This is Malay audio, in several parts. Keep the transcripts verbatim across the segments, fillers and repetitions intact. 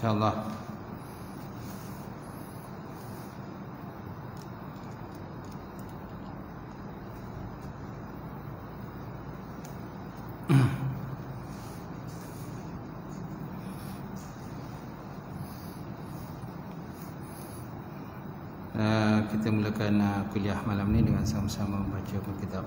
InsyaAllah. Uh, kita mulakan uh, kuliah malam ni dengan sama-sama membaca kitab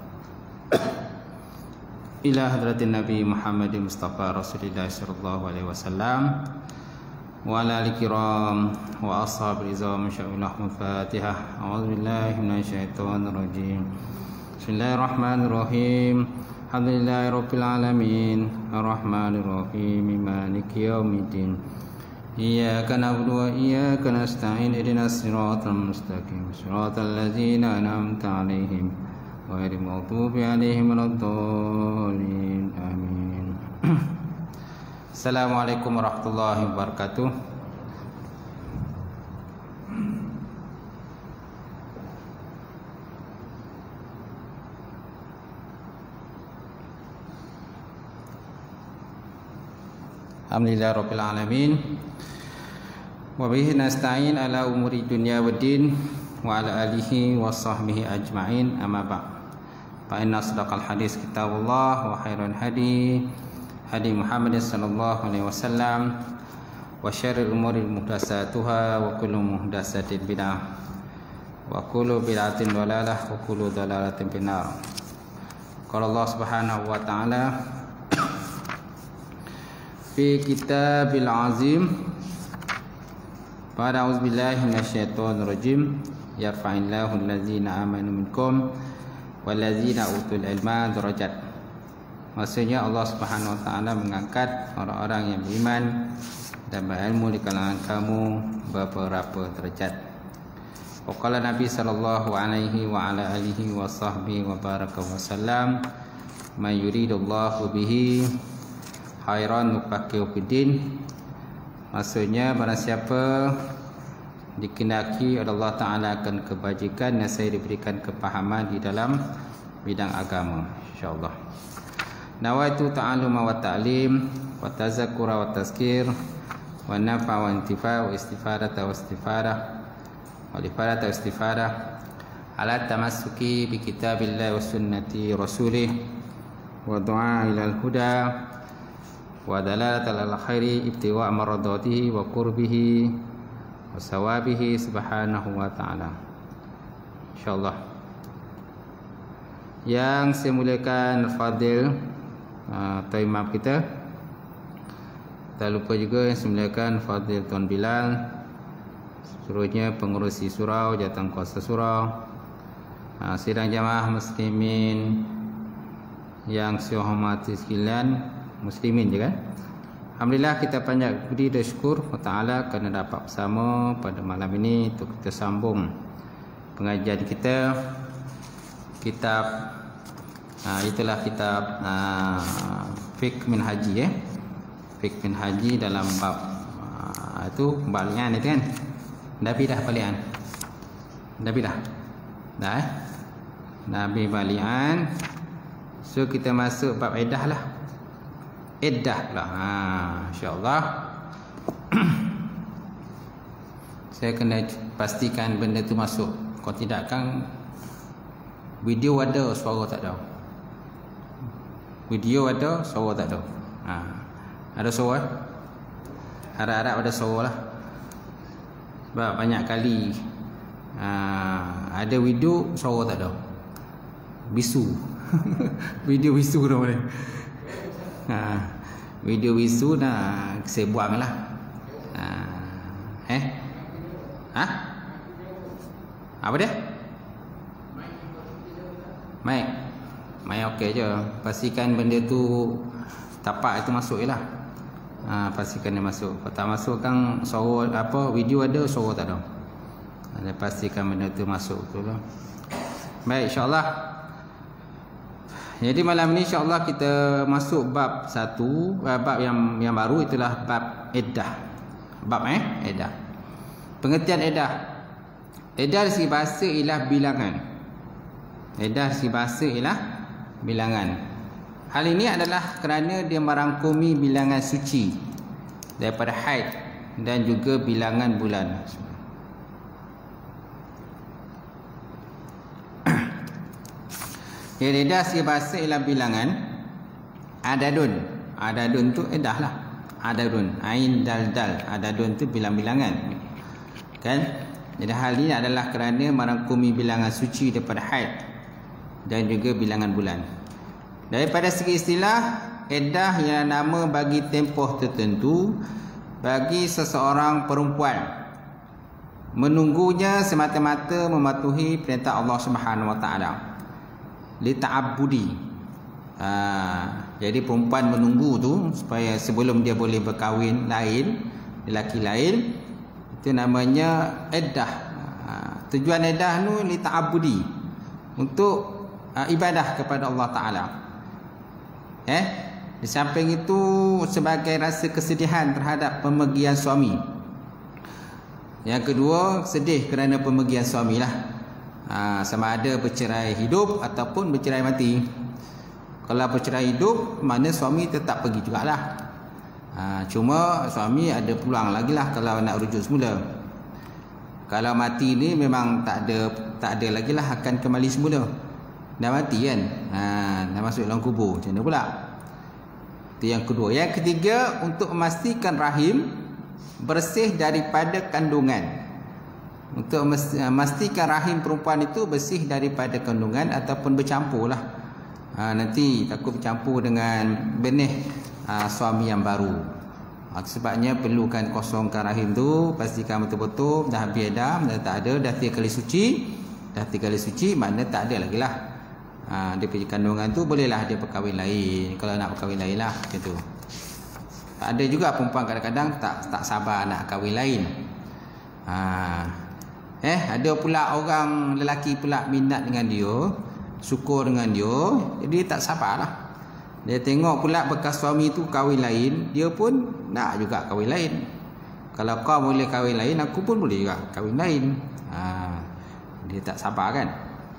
ila hadratin Nabi Muhammad Mustafa Rasulullah sallallahu alaihi wasallam wa ala alihi kiram wa ashabi rizam insyaallah. Fatihah. A'udzubillahi minasyaitonir rajim. Bismillahirrahmanirrahim. Alhamdulillahirabbil alamin arrahmanir rahim maliki yaumiddin. Iyyaka na'budu wa iyyaka nasta'in ihdinas siratal mustaqim siratal ladzina an'amta 'alaihim ghairil maghdubi 'alaihim waladdallin. Amin. Assalamualaikum warahmatullahi wabarakatuh. Alhamdulillah rabbil alamin. Wa bihi nasta'in ala umuri dunya waddin wa ala alihi wa sahbihi ajma'in. Amma ba'd. Fa inna asdaqal hadis kitabullah wa khairal hadi hadi Muhammad sallallahu alaihi wasallam wa syarril umuri muhdatsatuha wa kullu muhdatsatin bid'ah wa kullu bid'atin dhalalah wa kullu dhalalatin finnar. Qala Allah Subhanahu wa ta'ala fi kitabil azim. Pada auzubillahi minasyaitonir rajim. Yarfa'illahu allazina amanu minkum wallazina utul ilma darajat. Maksudnya Allah Subhanahu wa taala mengangkat orang-orang yang beriman dan berilmu di kalangan kamu beberapa derajat. Waqala Nabi sallallahu alaihi wa ala alihi wa sahbihi wa baraka wasallam, may yuridullahu bihi khairan nufaqihu fiddin. Maksudnya barang siapa dikehendaki oleh Allah Ta'ala akan kebajikan, saya diberikan kepahaman di dalam bidang agama, insyaAllah. Nawaitu ta'aluma wa ta'lim wa tazakura wa tazkir wa nafa wa intifa wa istifadata wa istifada wa ifadata wa istifada ala tamassuki bi kitabillah wa sunnati rasulih wa du'a ilal huda wa dalalatal al khairi ibtiwa maradatihi wa qurbihi wa sawabihi subhanahu wa ta'ala, insyaallah. Yang saya muliakan Fadil uh, Tuan Imam kita, tak lupa juga yang saya muliakan Fadil Tuan Bilal, seterusnya pengurusi surau, jawatan kuasa surau, uh, sidang jamaah muslimin yang saya hormati sekalian, muslimin je kan. Alhamdulillah kita banyak beri dan syukur kepada Ta'ala kerana dapat bersama pada malam ini untuk kita sambung pengajian kita. Kitab uh, itulah kitab uh, Fiqh min Haji eh. Fiqh min Haji dalam bab uh, itu balian itu kan. Nabi dah balian. Nabi dah. Dah eh. Nabi balian. So kita masuk bab iddah lah. Iddah lah. Ha, insya-Allah. Saya kena pastikan benda tu masuk. Kalau tidak kan video ada, suara tak ada. Video ada, suara tak ada. Ha, ada suara? Harap-harap ada suara lah. Sebab banyak kali ha, ada video, suara tak ada. Bisu. Video bisu dah boleh. Ha, video bisu nak saya buang lah. Ha, eh? Ha? Apa dia? Mic. Mic okey je. Pastikan benda tu tapak itu masuk je lah. Ha, pastikan dia masuk. Kalau tak masuk kan suara apa, video ada, suara tak ada. Ha, pastikan benda tu masuk tu lah. Baik, insya-Allah. Jadi malam ni insya-Allah kita masuk bab satu, bab yang yang baru, itulah bab iddah. Bab eh iddah. Pengertian iddah. Iddah dari segi bahasa ialah bilangan. Iddah dari segi bahasa ialah bilangan. Hal ini adalah kerana dia merangkumi bilangan suci daripada haid dan juga bilangan bulan. Ya, iddah si bahasa ialah bilangan adadun. Adadun tu iddah lah. Adadun, ain dal dal. Adadun tu bilang-bilangan. Kan? Jadi hal ini adalah kerana merangkumi bilangan suci daripada haid dan juga bilangan bulan. Daripada segi istilah, iddah ialah nama bagi tempoh tertentu bagi seseorang perempuan menunggunya semata-mata mematuhi perintah Allah Subhanahu Wa Taala. Li ta'abbudi. Ha, jadi perempuan menunggu tu supaya sebelum dia boleh berkahwin lain, lelaki lain, itu namanya iddah. Ha, tujuan iddah tu li ta'abbudi, untuk uh, ibadah kepada Allah Taala. Eh, di samping itu sebagai rasa kesedihan terhadap pemergian suami. Yang kedua, sedih kerana pemergian suami lah. Ha, sama ada bercerai hidup ataupun bercerai mati. Kalau bercerai hidup, mana suami tetap pergi jugalah. Ha, cuma suami ada peluang lagi lah kalau nak rujuk semula. Kalau mati ni memang tak ada tak ada lagi lah, akan kembali semula. Dah mati kan, ha, dah masuk dalam kubur, macam mana pula? Itu yang kedua. Yang ketiga, untuk memastikan rahim bersih daripada kandungan. Untuk memastikan rahim perempuan itu bersih daripada kandungan ataupun bercampur lah. Ha, nanti takut bercampur dengan benih ha, suami yang baru. Ha, sebabnya perlukan kosongkan rahim tu, pastikan betul-betul dah habis dah, dah tak ada, dah tiga kali suci. Dah tiga kali suci, makna tak ada lagi lah. Ha, dia pergi kandungan tu, bolehlah dia berkahwin lain. Kalau nak berkahwin lain lah, macam tu. Ada juga perempuan kadang-kadang tak tak sabar nak kahwin lain. Ha, eh ada pula orang lelaki pula minat dengan dia, syukur dengan dia, jadi tak sabarlah. Dia tengok pula bekas suami tu kahwin lain, dia pun nak juga kahwin lain. Kalau kau boleh kahwin lain, aku pun boleh juga kahwin lain. Ha, dia tak sabar kan.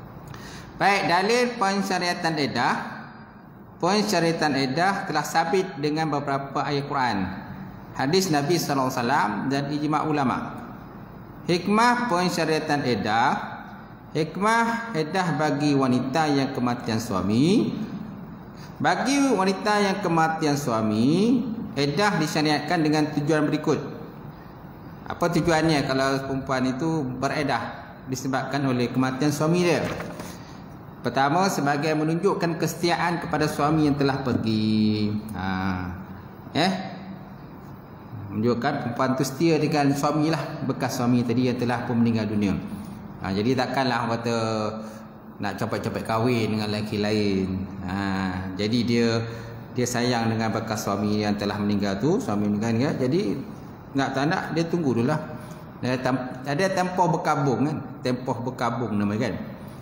Baik, dalil pensyariatan iddah. Pensyariatan iddah telah sabit dengan beberapa ayat Quran, hadis Nabi sallallahu alaihi wasallam dan ijma' ulama. Hikmah pensyariatan iddah. Hikmah iddah bagi wanita yang kematian suami. Bagi wanita yang kematian suami, iddah disyariatkan dengan tujuan berikut. Apa tujuannya kalau perempuan itu beriddah disebabkan oleh kematian suami dia? Pertama, sebagai menunjukkan kesetiaan kepada suami yang telah pergi. Ha, eh, menunjukkan perempuan itu setia dengan suami lah, bekas suami tadi yang telah pun meninggal dunia. Ha, jadi takkanlah orang kata nak cepat-cepat kahwin dengan lelaki lain. Ha, jadi dia dia sayang dengan bekas suami yang telah meninggal tu, suami meninggal ni. Jadi nak tak nak dia tunggu dulu lah. Ada tempoh berkabung kan, tempoh berkabung nama kan.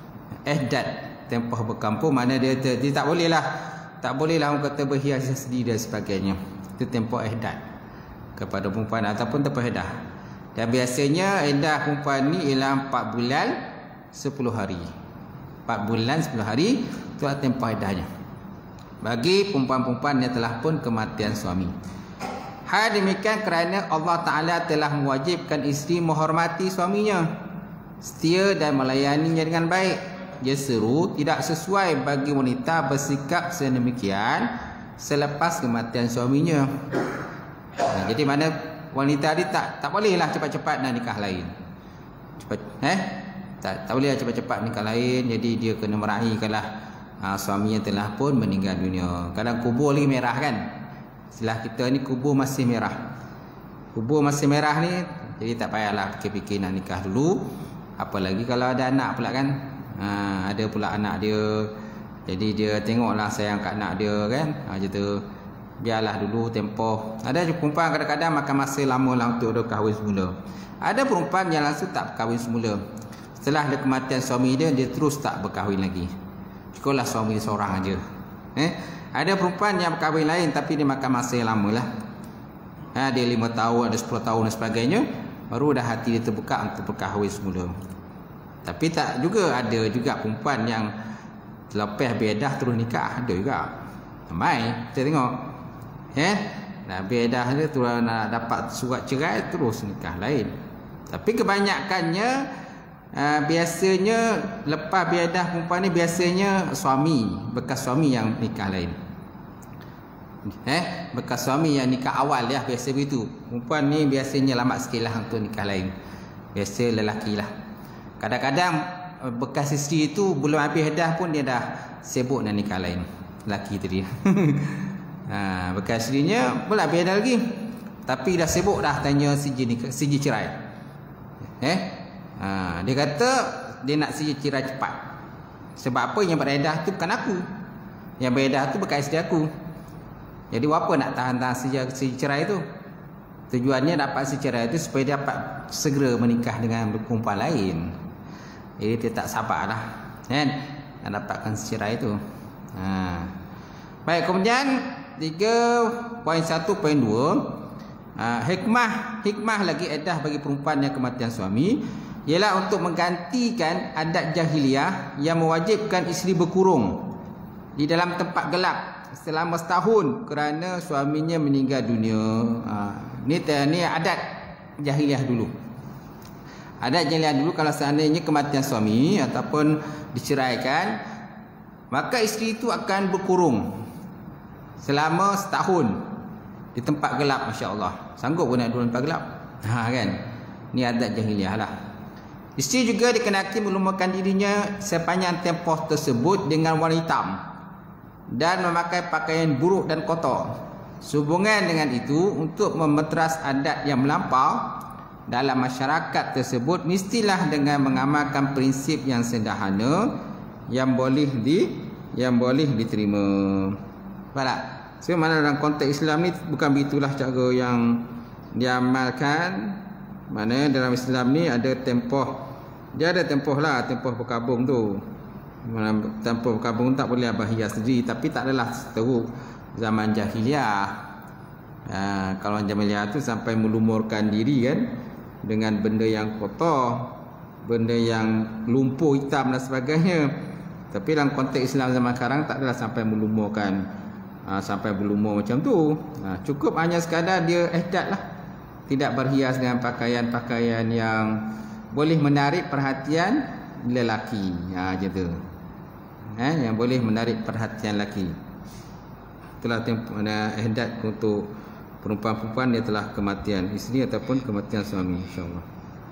Ihdat, tempoh berkampung, mana dia, dia, dia tak boleh lah, tak boleh lah orang kata berhias sendiri dan sebagainya. Itu tempoh ihdat kepada perempuan ataupun tempoh iddah. Dan biasanya iddah perempuan ni ialah empat bulan sepuluh hari. empat bulan sepuluh hari itu adalah tempoh iddahnya bagi perempuan-perempuan yang telah pun kematian suami. Hal demikian kerana Allah Ta'ala telah mewajibkan isteri menghormati suaminya, setia dan melayaninya dengan baik. Dia seru tidak sesuai bagi wanita bersikap sedemikian selepas kematian suaminya. Nah, jadi mana wanita ni tak tak bolehlah cepat-cepat nak nikah lain. Cepat eh tak tak boleh cepat-cepat nikah lain, jadi dia kena meraihkanlah ha, suaminya telah pun meninggal dunia. Kadang kubur lagi merah kan. Istilah kita ni kubur masih merah. Kubur masih merah ni, jadi tak payahlah fikir-fikir nak nikah dulu. Apalagi kalau ada anak pula kan. Ha, ada pula anak dia, jadi dia tengoklah sayang kat anak dia kan. Ha, macam tu. Biarlah dulu tempoh. Ada perempuan kadang-kadang makan masa lama lah untuk dia kahwin semula. Ada perempuan yang langsung tak kahwin semula. Setelah ada kematian suami dia, dia terus tak berkahwin lagi. Cukuplah suami seorang aja. Eh, ada perempuan yang berkahwin lain tapi dia makan masa yang lama lah. Ha, dia lima tahun, ada sepuluh tahun dan sebagainya, baru dah hati dia terbuka untuk berkahwin semula. Tapi tak juga, ada juga perempuan yang lepas bedah terus nikah, ada juga. Ramai kita tengok. Eh, Dah bedah dia tu nak dapat surat cerai terus nikah lain. Tapi kebanyakannya uh, biasanya lepas bedah perempuan ni biasanya suami, bekas suami yang nikah lain. Eh, bekas suami yang nikah awal ya, biasa begitu. Perempuan ni biasanya lambat sikit lah untuk nikah lain. Biasa lelaki lah. Kadang-kadang bekas isteri tu belum habis edah pun dia dah sibuk nak nikah lain. Lelaki tadi. Ha, bekas isterinya belum habis edah lagi, tapi dah sibuk dah tanya siji nikah, siji cerai. Eh, ha, dia kata dia nak siji cerai cepat. Sebab apa? Yang beredah tu bukan aku. Yang beredah tu bekas isteri aku. Jadi apa nak tahan-tahan siji cerai tu? Tujuannya dapat si cerai itu supaya dia dapat segera menikah dengan perempuan lain. Jadi dia tak sabarlah, kan? Nak dapatkan si cerai itu. Ha. Baik, kemudian tiga poin satu poin dua, ha, hikmah hikmah lagi iddah bagi perempuan yang kematian suami ialah untuk menggantikan adat jahiliah yang mewajibkan isteri berkurung di dalam tempat gelap selama setahun kerana suaminya meninggal dunia. Ha, ni ni adat jahiliah dulu. Adat jahiliah dulu, kalau seandainya kematian suami ataupun diceraikan, maka isteri itu akan berkurung selama setahun di tempat gelap. Masya-Allah. Sanggup pun nak duduk tempat gelap? Ha, kan? Ni adat jahiliah lah. Isteri juga dikenaki melumahkan dirinya sepanjang tempoh tersebut dengan warna hitam dan memakai pakaian buruk dan kotor. Sehubungan dengan itu, untuk memeteras adat yang melampau dalam masyarakat tersebut, mestilah dengan mengamalkan prinsip yang sederhana yang boleh di yang boleh diterima. Faham tak? So, mana dalam konteks Islam ni bukan begitulah cara yang diamalkan. Mana dalam Islam ni ada tempoh, dia ada tempoh lah, tempoh berkabung tu. Tempoh berkabung tak boleh abah hias sendiri, tapi tak adalah seteruk zaman jahiliah. Ha, kalau jahiliah tu sampai melumurkan diri kan dengan benda yang kotor, benda yang lumpur hitam dan sebagainya. Tapi dalam konteks Islam zaman sekarang tak adalah sampai melumurkan, ha, sampai berlumur macam tu. Ha, cukup hanya sekadar dia ihdat lah, tidak berhias dengan pakaian-pakaian yang boleh menarik perhatian lelaki. Ha, macam tu. Eh, yang boleh menarik perhatian lelaki. Itulah ihdat untuk perempuan-perempuan dia telah kematian isteri ataupun kematian suami, insya-Allah.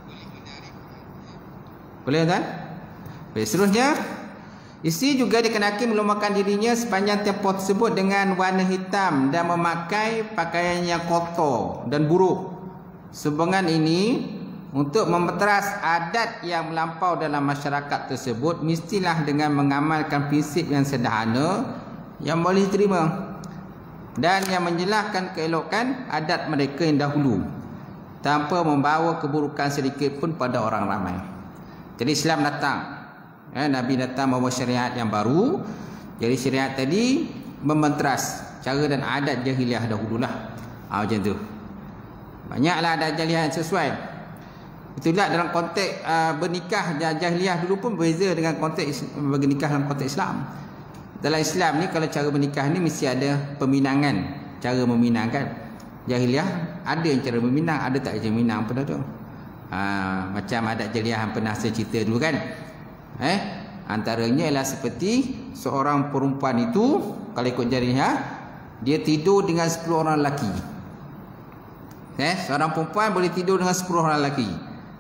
Boleh kan? Baik, seterusnya, isteri juga dikenaki melumahkan dirinya sepanjang tempoh tersebut dengan warna hitam dan memakai pakaian yang kotor dan buruk. Sehubungan ini, untuk memeteras adat yang melampau dalam masyarakat tersebut, mestilah dengan mengamalkan prinsip yang sederhana yang boleh diterima dan yang menjelaskan keelokan adat mereka yang dahulu tanpa membawa keburukan sedikit pun pada orang ramai. Jadi Islam datang, eh, Nabi datang membawa syariat yang baru. Jadi syariat tadi mementeras cara dan adat jahiliah dahululah. Ha, macam tu. Banyaklah adat jahiliah yang sesuai. Itulah dalam konteks uh, bernikah jahiliah dulu pun berbeza dengan konteks bernikah dalam konteks Islam. Dalam Islam ni kalau cara bernikah ni mesti ada peminangan, cara meminang kan. Jahiliah ada yang cara meminang, ada tak cara meminang pun ada. Ha, macam adat jahiliah yang pernah saya cerita dulu kan. Eh, antaranya ialah seperti seorang perempuan itu kalau ikut jahiliah, dia tidur dengan sepuluh orang lelaki. Eh, seorang perempuan boleh tidur dengan sepuluh orang lelaki.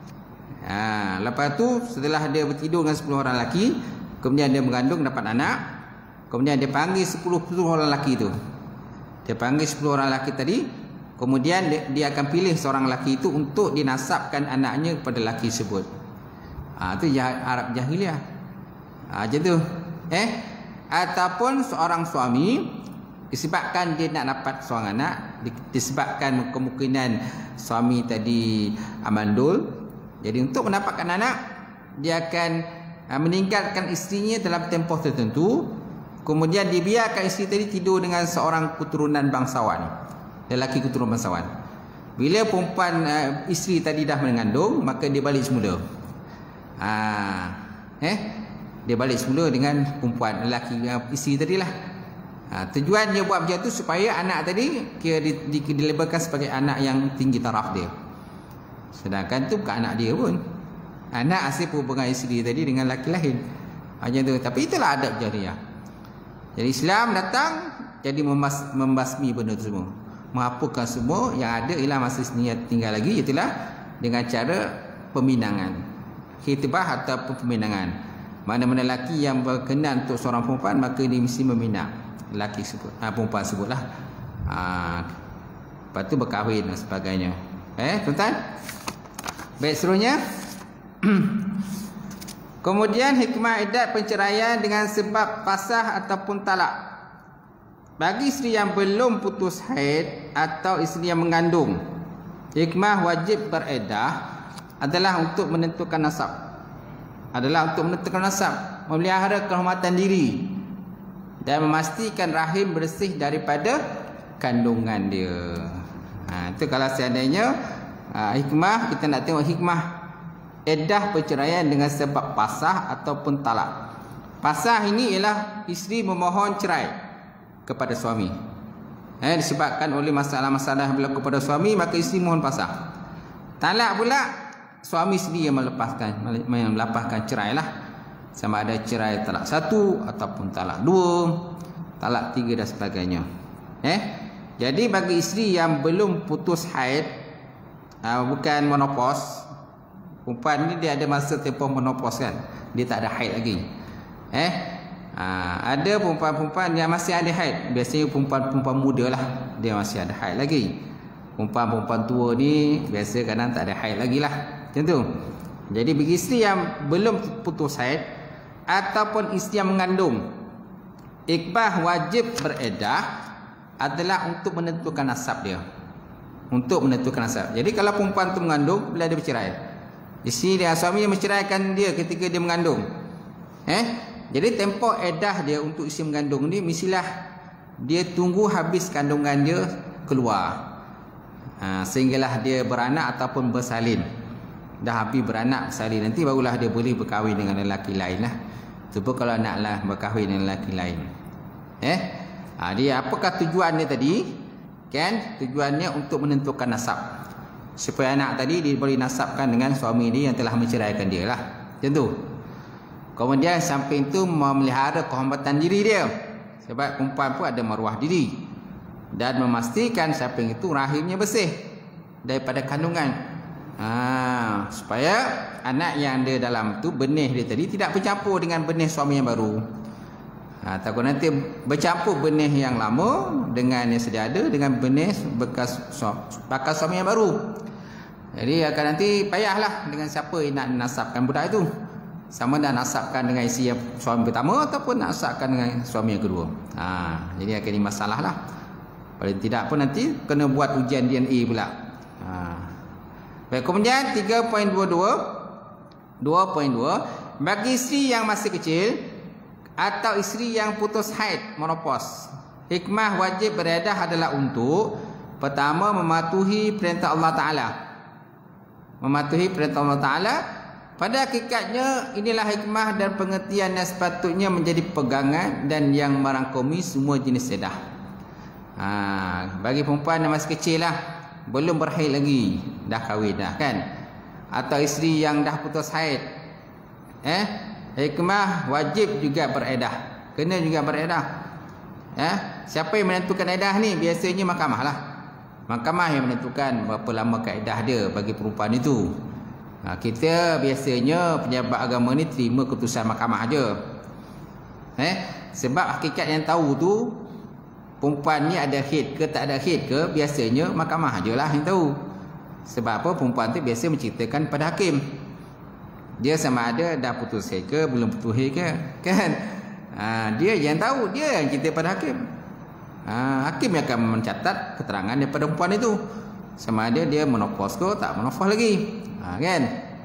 Ha, lepas tu setelah dia bertidur dengan sepuluh orang lelaki, kemudian dia mengandung dapat anak, kemudian dia panggil sepuluh orang lelaki tu. Dia panggil sepuluh orang lelaki tadi, kemudian dia, dia akan pilih seorang lelaki itu untuk dinasabkan anaknya kepada lelaki tersebut. Ha, tu Arab jahiliah. Ha, macam tu. Eh, ataupun seorang suami disebabkan dia nak dapat seorang anak, disebabkan kemungkinan suami tadi amandul. Jadi untuk mendapatkan anak, dia akan uh, meninggalkan isterinya dalam tempoh tertentu. Kemudian dibiarkan isteri tadi tidur dengan seorang keturunan bangsawan, lelaki keturunan bangsawan. Bila perempuan uh, isteri tadi dah mengandung, maka dia balik semula. Ha, eh, dia balik semula dengan perempuan lelaki uh, isteri tadilah. Ha, tujuan dia buat macam tu supaya anak tadi kira di, di, dilabelkan sebagai anak yang tinggi taraf dia. Sedangkan tu bukan anak dia pun. Anak hasil hubungan isteri tadi dengan lelaki lain. Macam tu. Tapi itulah adab jariah. Jadi Islam datang jadi membas, membasmi benda tu semua. Menghapuskan semua yang ada ialah masa isteri tinggal lagi, itulah dengan cara peminangan. Khitbah ataupun peminangan. Mana-mana lelaki yang berkenan untuk seorang perempuan, maka dia mesti meminang lelaki sebut, ha, perempuan sebutlah. Ha, lepas tu berkahwin dan sebagainya. Eh, tuan-tuan? Baik, seterusnya. Kemudian hikmah iddat perceraian dengan sebab pasah ataupun talak. Bagi isteri yang belum putus haid atau isteri yang mengandung, hikmah wajib bereddah adalah untuk menentukan nasab. Adalah untuk menentukan nasab, memelihara kehormatan diri dan memastikan rahim bersih daripada kandungan dia. Ha, itu kalau seandainya ha, hikmah, kita nak tengok hikmah iddah perceraian dengan sebab pasah ataupun talak. Pasah ini ialah isteri memohon cerai kepada suami. Eh, disebabkan oleh masalah-masalah yang berlaku pada suami, maka isteri mohon pasah. Talak pula suami sendiri yang melepaskan yang melepaskan cerai lah. Sama ada cerai talak satu ataupun talak dua, talak tiga dan sebagainya. Eh, jadi bagi isteri yang belum putus haid, uh, bukan menopause, perempuan ni dia ada masa tempoh menopause kan, dia tak ada haid lagi. Eh, uh, ada perempuan-perempuan yang masih ada haid, biasanya perempuan-perempuan muda lah, dia masih ada haid lagi. Perempuan-perempuan tua ni biasa kadang tak ada haid lagi lah, macam tu. Jadi bagi isteri yang belum putus haid ataupun isteri yang mengandung, hikmah wajib bereddah adalah untuk menentukan nasab dia. Untuk menentukan nasab. Jadi kalau perempuan tu mengandung, bila dia bercerai, isteri dia, suami dia menceraikan dia ketika dia mengandung. Eh, jadi tempoh edah dia untuk isteri mengandung ni mestilah dia tunggu habis kandungan dia keluar. Ha, sehinggalah dia beranak ataupun bersalin. Dah habis beranak bersalin, nanti barulah dia boleh berkahwin dengan lelaki lain lah. Cuba kalau naklah berkahwin dengan lelaki lain. Eh, ha, dia apakah tujuannya tadi? Kan, tujuannya untuk menentukan nasab, supaya anak tadi dia boleh nasabkan dengan suami dia yang telah menceraikan dia lah. Macam tu. Kemudian samping itu memelihara kehormatan diri dia, sebab perempuan pun ada maruah diri, dan memastikan samping itu rahimnya bersih daripada kandungan. Ha, supaya anak yang dia dalam tu, benih dia tadi tidak bercampur dengan benih suami yang baru. Ha, takut nanti bercampur benih yang lama dengan yang sedia ada dengan benih bekas bekas suami yang baru. Jadi akan nanti payahlah dengan siapa yang nak nasabkan budak itu. Sama dah nasabkan dengan isteri yang suami pertama ataupun nasabkan dengan suami yang kedua. Ha, jadi akan ini masalah lah. Paling tidak pun nanti kena buat ujian D N A pula. Ha. Baik, kemudian tiga titik dua dua dua titik dua, bagi isteri yang masih kecil atau isteri yang putus haid menopause, hikmah wajib bereddah adalah untuk pertama mematuhi perintah Allah Ta'ala. Mematuhi perintah Allah Ta'ala. Pada hakikatnya inilah hikmah dan pengertian yang sepatutnya menjadi pegangan dan yang merangkumi semua jenis edah. Ha, bagi perempuan yang masih kecil lah, belum berhaid lagi, dah kahwin dah kan, atau isteri yang dah putus haid, eh, hikmah wajib juga beredah, kena juga beredah. Eh, siapa yang menentukan edah ni? Biasanya mahkamah lah. Mahkamah yang menentukan berapa lama kaedah dia bagi perempuan itu. Ha, kita biasanya pejabat agama ni terima keputusan mahkamah aja. Eh, sebab hakikat yang tahu tu perempuan ni ada haid ke tak ada haid ke, biasanya mahkamah je lah yang tahu. Sebab apa? Perempuan tu biasa menceritakan pada hakim, dia sama ada dah putus haid ke belum putus haid ke, kan? Ha, dia yang tahu, dia yang cerita pada hakim. Ha, hakim yang akan mencatat keterangan daripada perempuan itu, sama ada dia menopause ke tak menopause lagi. Ha, kan?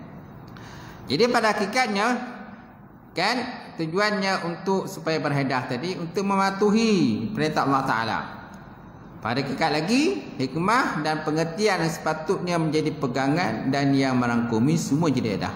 Jadi pada hakikatnya kan, tujuannya untuk supaya berhadah tadi untuk mematuhi perintah Allah Ta'ala. Pada kekat lagi, hikmah dan pengertian yang sepatutnya menjadi pegangan dan yang merangkumi semua jenis edah.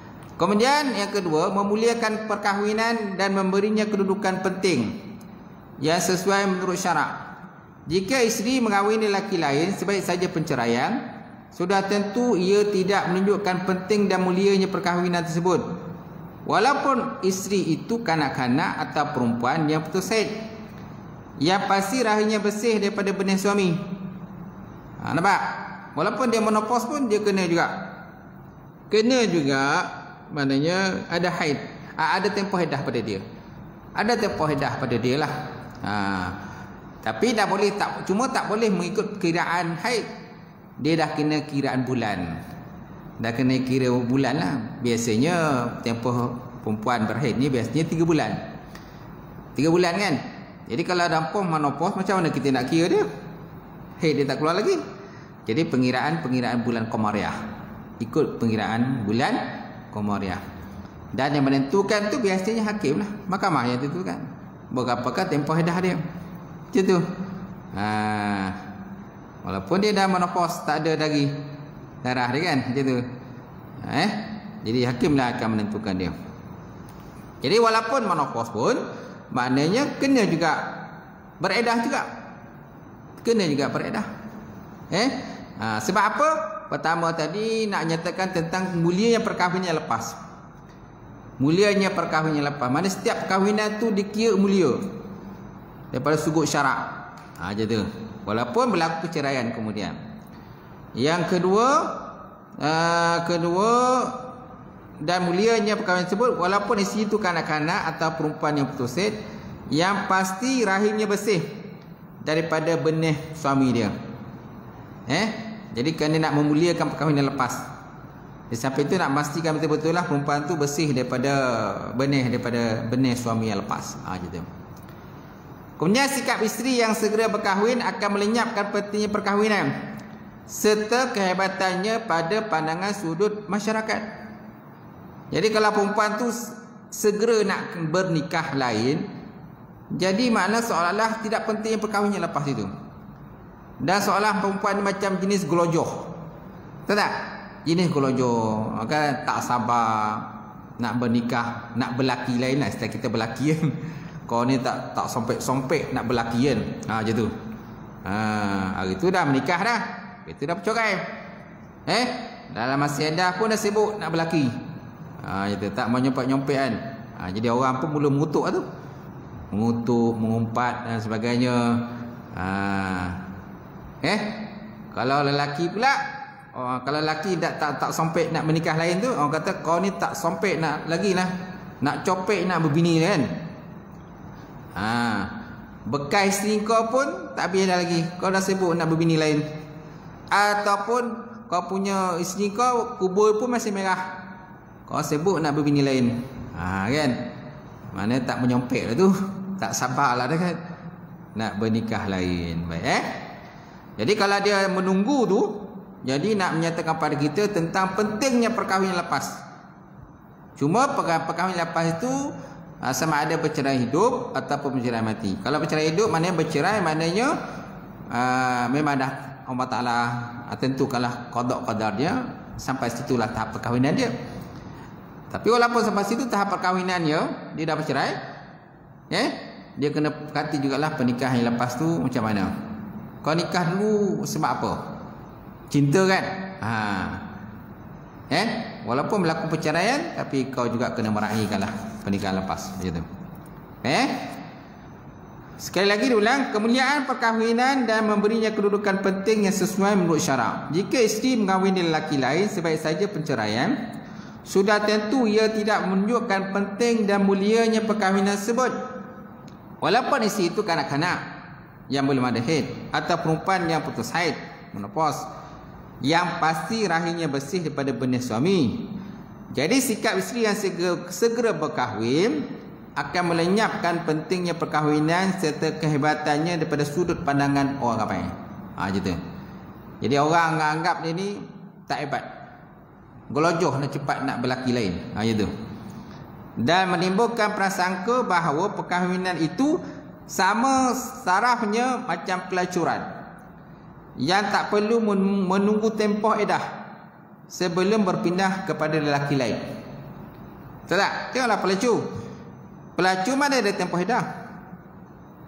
Kemudian yang kedua, memuliakan perkahwinan dan memberinya kedudukan penting yang sesuai menurut syarak. Jika isteri mengawini lelaki lain sebaik saja penceraian, sudah tentu ia tidak menunjukkan penting dan mulianya perkahwinan tersebut, walaupun isteri itu kanak-kanak atau perempuan yang putus haid, yang pasti rahimnya bersih daripada benih suami. Ha, nampak? Walaupun dia menopause pun dia kena juga. Kena juga, maknanya ada haid, ha, ada tempoh haidah pada dia. Ada tempoh haidah pada dia lah. Ha, tapi dah boleh tak, cuma tak boleh mengikut kiraan haid. Dia dah kena kiraan bulan. Dah kena kira bulan lah. Biasanya tempoh perempuan berhaid ni biasanya tiga bulan. Tiga bulan kan? Jadi kalau dah poh menopause, macam mana kita nak kira dia? Haid dia tak keluar lagi. Jadi pengiraan-pengiraan bulan Qamariah, ikut pengiraan bulan Qamariah. Dan yang menentukan tu biasanya hakim lah, mahkamah yang tentukan berapakah tempoh haidah dia. Macam tu. Ha, walaupun dia dah menopause, tak ada lagi darah dia kan, macam tu. Eh, jadi hakimlah akan menentukan dia. Jadi walaupun menopause pun, maknanya kena juga beredah juga. Kena juga beredah. Eh, ha, sebab apa? Pertama tadi nak nyatakan tentang mulianya perkahwinan lepas. Mulianya perkahwinan lepas. Mana setiap perkahwinan tu dikira mulia daripada sudut syarak. Ha, macam tu. Walaupun berlaku perceraian kemudian. Yang kedua, uh, kedua dan mulianya perkahwinan tersebut walaupun isteri itu kanak-kanak atau perempuan yang putus haid, yang pasti rahimnya bersih daripada benih suami dia. Eh, jadi kerana nak memuliakan perkahwinan lepas. Di samping itu nak memastikan betul-betul lah perempuan tu bersih daripada benih daripada benih suami yang lepas. Ah, ha, gitu. Kemudian sikap isteri yang segera berkahwin akan melenyapkan pentingnya perkahwinan serta kehebatannya pada pandangan sudut masyarakat. Jadi kalau perempuan tu segera nak bernikah lain, jadi makna seolah-olah tidak pentingnya perkahwinan lepas itu. Dan seolah perempuan ni macam jenis gelojoh. Tahu tak? Jenis gelojoh, kan tak sabar nak bernikah, nak berlaki lain lah. Setelah kita berlaki kan, kau ni tak tak sompek-sompek nak berlaki kan. Ha, macam tu. Ha, hari tu dah menikah dah. Itu dah bercerai. Eh, dalam masa dah pun dah sibuk nak berlaki. Ha, macam tu, tak mau nyompak-nyompek kan. Ha, jadi orang pun mula mengutuk lah tu. Mengutuk, mengumpat dan sebagainya. Ha, eh, kalau lelaki pula, oh, kalau lelaki tak tak tak sompek nak menikah lain tu, orang kata kau ni tak sompek nak lagi lah, nak copek nak berbini kan. Ha, bekas isteri kau pun tak biar dah lagi, kau dah sibuk nak berbini lain. Ataupun kau punya isteri kau kubur pun masih merah, kau sibuk nak berbini lain. Ha, kan? Mana tak menyompek lah tu, tak sabar lah dah kan nak bernikah lain. Baik eh. Jadi kalau dia menunggu tu, jadi nak menyatakan pada kita tentang pentingnya perkahwinan lepas. Cuma perkahwinan lepas itu sama ada bercerai hidup ataupun bercerai mati. Kalau bercerai hidup maknanya bercerai, maknanya uh, memang dah Allah Ta'ala tentukanlah qada qadar dia, sampai situlah tahap perkahwinan dia. Tapi walaupun sampai situ tahap perkahwinannya, dia dah bercerai, eh, dia kena perhati jugalah pernikahan yang lepas tu macam mana. Kau nikah dulu sebab apa? Cinta kan? Ha. Eh, walaupun berlaku perceraian, tapi kau juga kena meraihkanlah pernikahan lepas, begitu. Eh? Sekali lagi diulang, kemuliaan perkahwinan dan memberinya kedudukan penting yang sesuai menurut syarak. Jika isteri mengahwini lelaki lain sebaik saja penceraian, sudah tentu ia tidak menunjukkan penting dan mulianya perkahwinan tersebut. Walaupun isteri itu kanak-kanak yang belum ada haid atau perempuan yang putus haid, menopause, yang pasti rahimnya bersih daripada benih suami. Jadi sikap isteri yang segera, segera berkahwin akan melenyapkan pentingnya perkahwinan serta kehebatannya daripada sudut pandangan orang ramai. Ha, gitu. Jadi orang anggap dia ni tak hebat, gelojoh nak cepat nak berlaki lain. Ha, gitu. Dan menimbulkan prasangka bahawa perkahwinan itu sama sarafnya macam pelacuran yang tak perlu menunggu tempoh edah sebelum berpindah kepada lelaki lain. Betul tak? Tengoklah pelacur. Pelacur mana ada tempoh edah?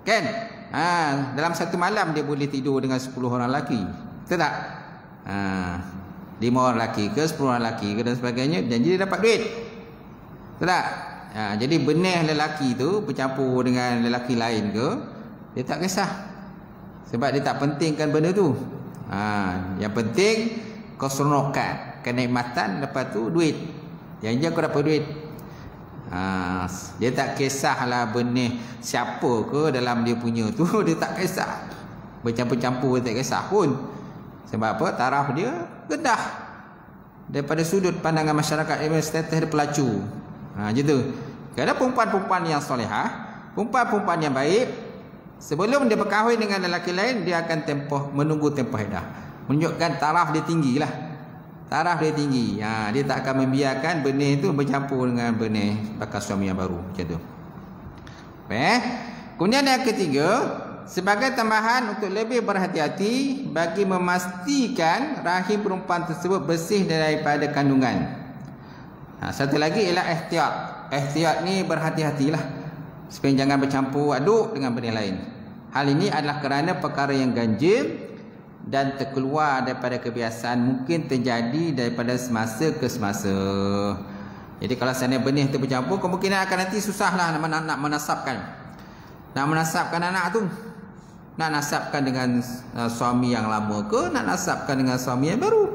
Kan? Ha, dalam satu malam dia boleh tidur dengan sepuluh orang lelaki. Betul tak? Ha, lima orang lelaki ke, sepuluh orang lelaki ke dan sebagainya, dan dia dapat duit. Betul tak? Ha, jadi benih lelaki tu bercampur dengan lelaki lain ke, dia tak kisah. Sebab dia tak pentingkan benda tu. Ha, yang penting keseronokan, kenikmatan, lepas tu duit. Yang je kau dapat duit. Ha, dia tak kisahlah benih siapa ke dalam dia punya tu, dia tak kisah. Bercampur-campur dia tak kisah pun. Sebab apa? Taraf dia rendah daripada sudut pandangan masyarakat, status dia pelacu. Ha, gitu. Kalau perempuan-perempuan yang solehah, perempuan-perempuan yang baik, sebelum dia berkahwin dengan lelaki lain, dia akan tempoh, menunggu tempoh iddah. Menunjukkan taraf dia tinggi lah. Taraf dia tinggi. Ha, dia tak akan membiarkan benih itu bercampur dengan benih bakal suami yang baru. Macam tu. Eh? Kemudian yang ketiga, sebagai tambahan untuk lebih berhati-hati bagi memastikan rahim perempuan tersebut bersih daripada kandungan. Ha, satu lagi ialah ihtiyat. Ihtiyat ni berhati-hatilah supaya jangan bercampur aduk dengan benih lain. Hal ini adalah kerana perkara yang ganjil dan terkeluar daripada kebiasaan, mungkin terjadi daripada semasa ke semasa. Jadi kalau seandainya benih itu bercampur, kemungkinan akan nanti susahlah nak, nak, nak menasabkan. Nak menasabkan anak tu. Nak nasabkan dengan uh, suami yang lama ke, nak nasabkan dengan suami yang baru.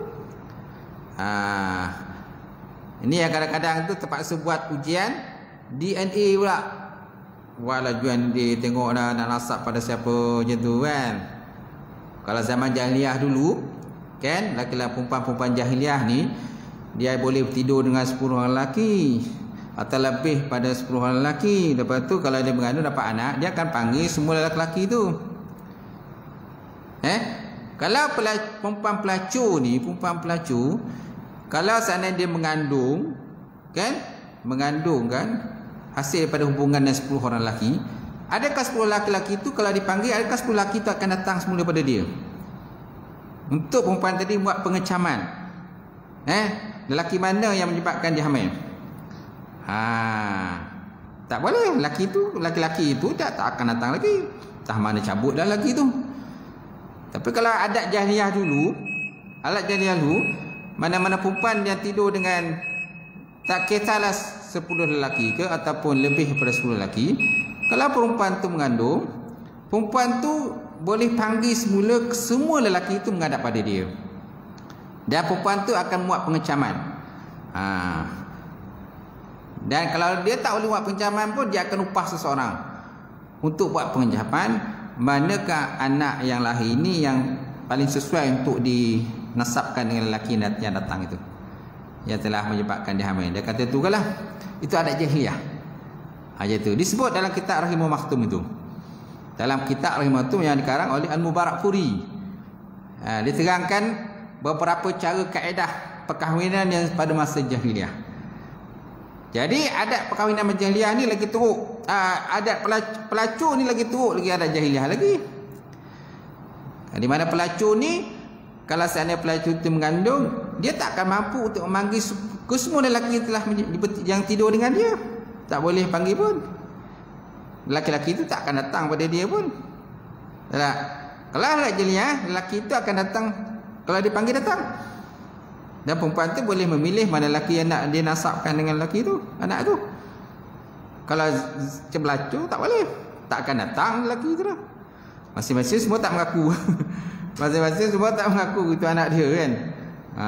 Haa. Ini yang kadang-kadang tu terpaksa buat ujian D N A pula. Walau juan dia tengok dah nak nasab pada siapa macam tu kan. Kalau zaman jahiliah dulu kan, laki-laki perempuan-perempuan jahiliah ni dia boleh tidur dengan sepuluh orang lelaki atau lebih pada sepuluh orang lelaki. Lepas tu kalau dia mengandung dapat anak, dia akan panggil semua lelaki tu. Eh? Kalau perempuan pelacur ni, perempuan pelacur, kalau seandainya dia mengandung, kan? Mengandung kan? Hasil daripada hubungan dengan sepuluh orang lelaki, adakah sepuluh lelaki itu kalau dipanggil, adakah sepuluh lelaki itu akan datang semula pada dia? Untuk perempuan tadi buat pengecaman. Eh? Lelaki mana yang menyebabkan dia hamil? Ha. Tak boleh. Lelaki itu, lelaki-lelaki itu tak, tak akan datang lagi. Tak mana cabut dah lelaki itu. Tapi kalau adat jahiliah dulu, adat jahiliah dulu, mana-mana perempuan yang tidur dengan tak kisahlah sepuluh lelaki ke ataupun lebih daripada sepuluh lelaki, kalau perempuan tu mengandung, perempuan tu boleh panggil semula semua lelaki itu menghadap pada dia. Dan perempuan tu akan buat pengecaman. Ha. Dan kalau dia tak boleh buat pengecaman pun, dia akan upah seseorang untuk buat pengecaman. Manakah anak yang lahir ini yang paling sesuai untuk dinasabkan dengan lelaki yang datang itu, yang telah menyebabkan dia hamil. Dia kata tu lah, itu adat jahiliah. Aja tu disebut dalam kitab Rahimul Makhtum itu. Dalam kitab Rahimul Makhtum yang dikarang oleh Al-Mubarakfuri, ha, diterangkan beberapa cara kaedah perkahwinan yang pada masa jahiliah. Jadi adat perkahwinan jahiliah ni lagi teruk. Ha, adat pelacur ni lagi teruk lagi adat jahiliah lagi. Di mana pelacur ni, kalau seandainya pelacur itu mengandung, dia tak akan mampu untuk memanggil ke semua lelaki yang telah yang tidur dengan dia. Tak boleh panggil pun. Lelaki-lelaki itu tak akan datang pada dia pun. Tak. Kalau adat jahiliah, lelaki itu akan datang kalau dipanggil datang. Dan perempuan tu boleh memilih mana lelaki yang nak dia nasabkan dengan lelaki tu, anak tu. Kalau pelacur tak boleh, tak akan datang lelaki tu dah. Masing-masing semua tak mengaku. Masing-masing semua tak mengaku itu anak dia kan. Ha.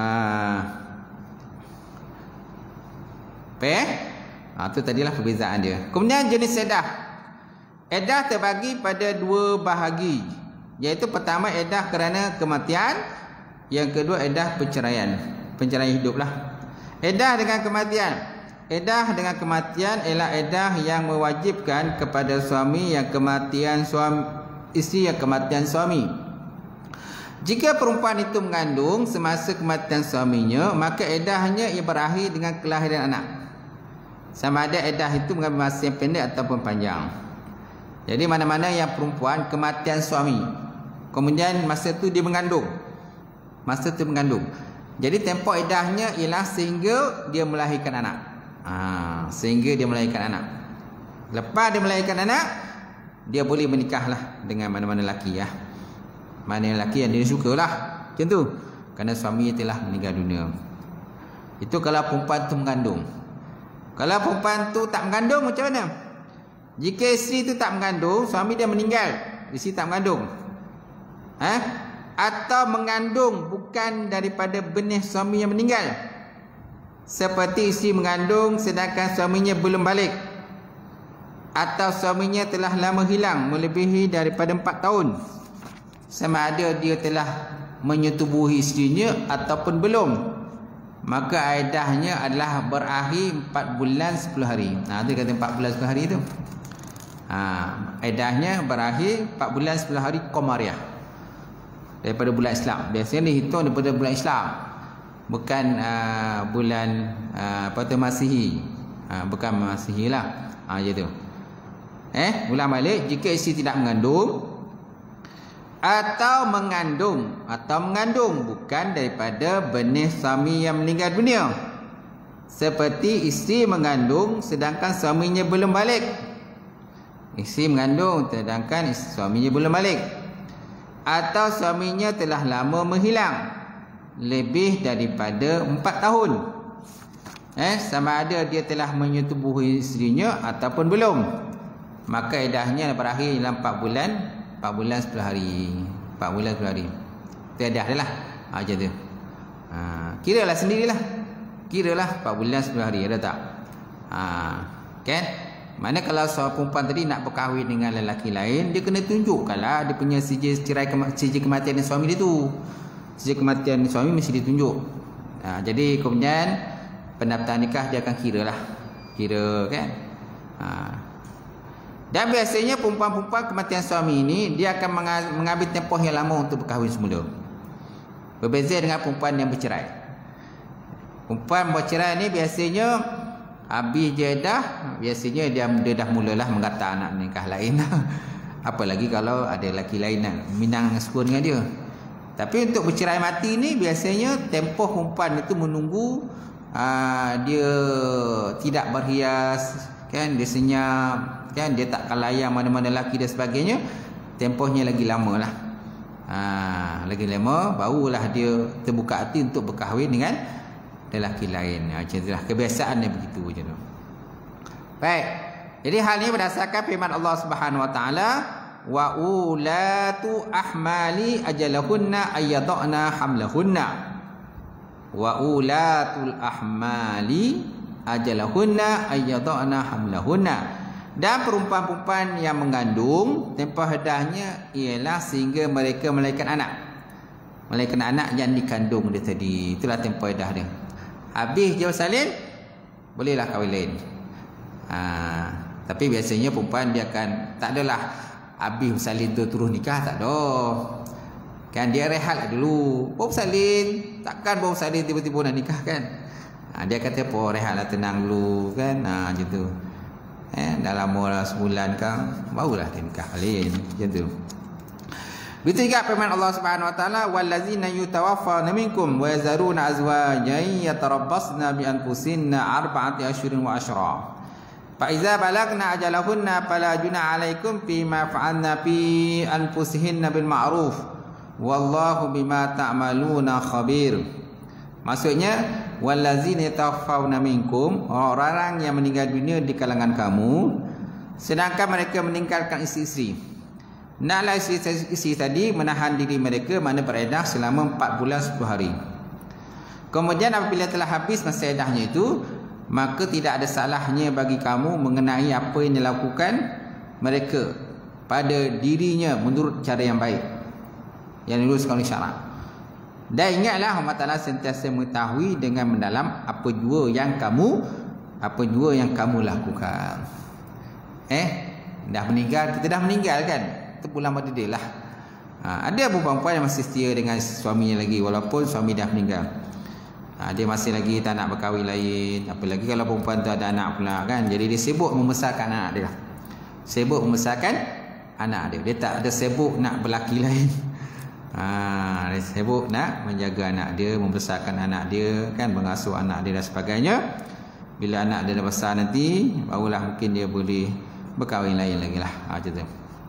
Faham? Ha, tu tadilah perbezaan dia. Kemudian jenis edah. Edah terbagi pada dua bahagi, iaitu pertama edah kerana kematian, yang kedua edah perceraian, penceraian hidup lah. Edah dengan kematian. Edah dengan kematian ialah edah yang mewajibkan kepada suami yang kematian suami, isteri yang kematian suami. Jika perempuan itu mengandung semasa kematian suaminya, maka edahnya ia berakhir dengan kelahiran anak. Sama ada edah itu mengambil masa yang pendek ataupun panjang. Jadi mana-mana yang perempuan kematian suami, kemudian masa itu dia mengandung, masa itu mengandung, jadi tempoh edahnya ialah sehingga dia melahirkan anak. Ha, sehingga dia melahirkan anak. Lepas dia melahirkan anak, dia boleh menikahlah dengan mana-mana lelaki ya. Mana lelaki yang dia sukalah. Macam tu. Kerana suami telah meninggal dunia. Itu kalau perempuan tu mengandung. Kalau perempuan tu tak mengandung macam mana? Jika isteri tu tak mengandung, suami dia meninggal, isteri tak mengandung. Ha? Atau mengandung bukan daripada benih suami yang meninggal. Seperti isteri mengandung sedangkan suaminya belum balik. Atau suaminya telah lama hilang melebihi daripada empat tahun. Sama ada dia telah menyetubuhi isterinya ataupun belum, maka aidahnya adalah berakhir empat bulan sepuluh hari. Nah, tu kata empat bulan sepuluh hari tu. Ha, aidahnya berakhir empat bulan sepuluh hari Qamariah. Daripada bulan Islam. Biasanya dihitung daripada bulan Islam. Bukan uh, bulan uh, apa tu Masihi. Ha, bukan Masihi lah. Ha, je tu. Eh, ulang balik, jika isteri tidak mengandung atau mengandung atau mengandung bukan daripada benih suami yang meninggal dunia, seperti isteri mengandung sedangkan suaminya belum balik. Isteri mengandung sedangkan suaminya belum balik, atau suaminya telah lama menghilang lebih daripada empat tahun. Eh, sama ada dia telah menyetubuhi isterinya ataupun belum, maka idahnya berakhir dalam empat bulan empat bulan sepuluh hari. empat bulan sepuluh hari. Itu edah dia lah. Ha, macam tu. Ha, kiralah sendirilah. Kiralah empat bulan sepuluh hari. Ada tak? Ha, kan? Mana kalau seorang perempuan tadi nak berkahwin dengan lelaki lain, dia kena tunjukkanlah dia punya sijil cerai kema sijil kematian suami dia tu. Sijil kematian suami mesti ditunjuk. Ha, jadi kemudian pendaftaran nikah dia akan kiralah. Kira kan? Ha. Dan biasanya perempuan-perempuan kematian suami ini, dia akan mengambil tempoh yang lama untuk berkahwin semula. Berbeza dengan perempuan yang bercerai. Perempuan bercerai ni biasanya habis je dah, biasanya dia, dia dah mulalah mengata anak nikah lain. Apalagi kalau ada lelaki lain nak minang suka dengan dia. Tapi untuk bercerai mati ni biasanya tempoh perempuan itu menunggu aa, dia tidak berhias, kan, dia senyap, kan, dia tak layan mana-mana lelaki dan sebagainya, tempohnya lagi lama lah. Ha, lagi lama barulah dia terbuka hati untuk berkahwin dengan lelaki lain. Ha, macam itulah kebiasaan dia begitu je tu. Baik. Jadi hal ini berdasarkan firman Allah Subhanahu wa taala, wa ulatu ahmali ajalahunna ayyadna hamlahunna. Wa ulatul ahmali ajalahunna ayyadna hamlahunna. Dan perempuan-perempuan yang mengandung, tempoh idahnya ialah sehingga mereka melahirkan anak. Melahirkan anak yang dikandung dia tadi. Itulah tempoh idah dia. Habis je bersalin, bolehlah kahwin lain. Ha, tapi biasanya perempuan dia akan, tak adalah habis bersalin tu terus nikah, tak ada. Kan dia rehat dulu. Oh bersalin, takkan baru bersalin tiba-tiba nak nikah kan. Ha, dia kata apa, rehatlah, tenang dulu kan. Ha, macam tu. Eh, dah lama dah sebulan kan, barulah dia nikah lain. Macam tu. Begitu juga firman Allah Subhanahu wa taala, wallazina yutawaffawna minkum wa yazaruna azwajan yatarabbasna bi anfusihinna arba'ati ashhurin wa ashra. Fa iza balagna ajalahunna fala junaha 'alaikum fima fa'alna fi anfusihinna bil ma'ruf. Wallahu bima ta'maluna khabir. Maksudnya wallazina tawaffawna minkum, orang-orang yang meninggal dunia di kalangan kamu sedangkan mereka meninggalkan isteri-isteri. Naklah isteri-isteri tadi menahan diri mereka, mana beredah selama empat bulan sepuluh hari. Kemudian apabila telah habis masa edahnya itu, maka tidak ada salahnya bagi kamu mengenai apa yang dilakukan mereka pada dirinya menurut cara yang baik yang diluruskan oleh syarak. Dan ingatlah Allah Ta'ala sentiasa mengetahui dengan mendalam apa jua yang kamu apa jua yang kamu lakukan. Eh, dah meninggal, kita dah meninggal kan? Itu pulang pada dia lah. Ha, ada perempuan yang masih setia dengan suaminya lagi walaupun suami dah meninggal. Ha, dia masih lagi tak nak berkahwin lain. Apalagi kalau perempuan tu ada anak pula kan. Jadi dia sibuk membesarkan anak dia. Sibuk membesarkan anak dia. Dia tak ada sibuk nak berlaki lain. Ha, dia sibuk nak menjaga anak dia, membesarkan anak dia kan, mengasuh anak dia dan sebagainya. Bila anak dia dah besar nanti, barulah mungkin dia boleh berkahwin lain lagi lah. Ha, macam tu.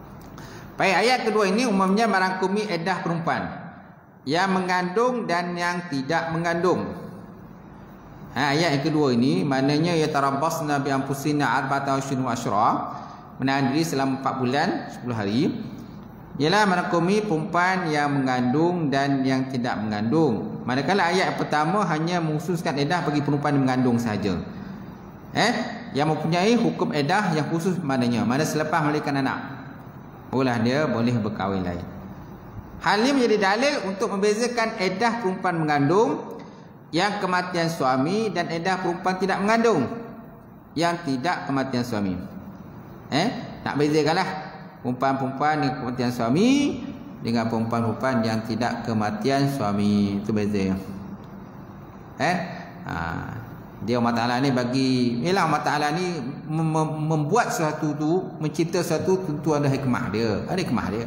Baik, ayat kedua ini umumnya merangkumi iddah perempuan yang mengandung dan yang tidak mengandung. Ha, ayat yang kedua ini maknanya yatarabbasna bi anfusina arba'ata asyhur wa asyra, menahan diri selama empat bulan sepuluh hari. Ialah merangkumi perempuan yang mengandung dan yang tidak mengandung. Manakala ayat pertama hanya mengkhususkan iddah bagi perempuan yang mengandung sahaja. Eh, yang mempunyai hukum iddah yang khusus maknanya mana selepas melahirkan anak. Olah dia boleh berkahwin lain. Hal ini menjadi dalil untuk membezakan iddah perempuan mengandung yang kematian suami dan iddah perempuan tidak mengandung yang tidak kematian suami. Eh, nak bezakanlah perempuan-perempuan yang kematian suami dengan perempuan-perempuan yang tidak kematian suami. Itu beza. Eh, ha, dia Allah Ta'ala ni bagi, ialah Allah Ta'ala ni mem membuat sesuatu tu, mencipta sesuatu tentu ada hikmah dia, ada hikmah dia.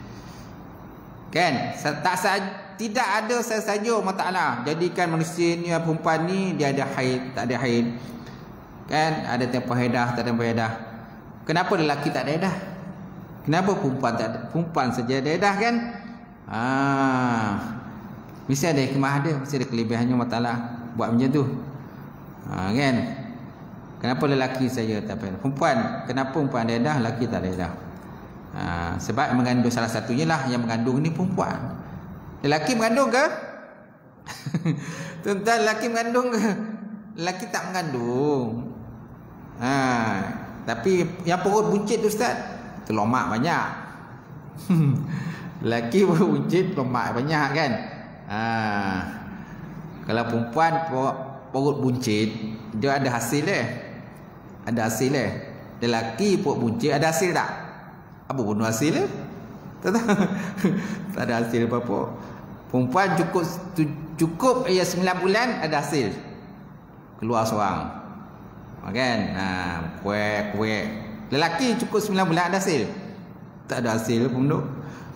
Kan? Tak saja, tidak ada sahaja Allah Ta'ala jadikan manusia ni, perempuan ni dia ada haid, tak ada haid. Kan? Ada tempoh haidah, tak ada tempoh haidah. Kenapa lelaki tak ada haidah? Kenapa perempuan tak ada? Perempuan saja ada haidah kan? Ah, mesti ada hikmah dia, mesti ada kelebihannya Allah Ta'ala buat macam tu. Ha, kan? Kenapa lelaki saja tak ada? Perempuan, kenapa perempuan ada haidah, lelaki tak ada haidah? Ha, sebab mengandung salah satunya lah yang mengandung ni perempuan. Lelaki mengandung ke? Tuan-tuan, lelaki mengandung ke? Lelaki tak mengandung. Ha, tapi yang perut buncit tu Ustaz, tu lemak banyak. Lelaki perut buncit, lemak banyak kan? Ha, kalau perempuan perut buncit, dia ada hasil eh. Ada hasil eh. Lelaki perut buncit ada hasil tak? Apa pun hasil eh? Tak tahu. Tak ada hasil apa-apa. Perempuan cukup cukup ya sembilan bulan ada hasil. Keluar seorang. Kan? Ha, kuek-kuek. Lelaki cukup sembilan bulan ada hasil. Tak ada hasil pun duk.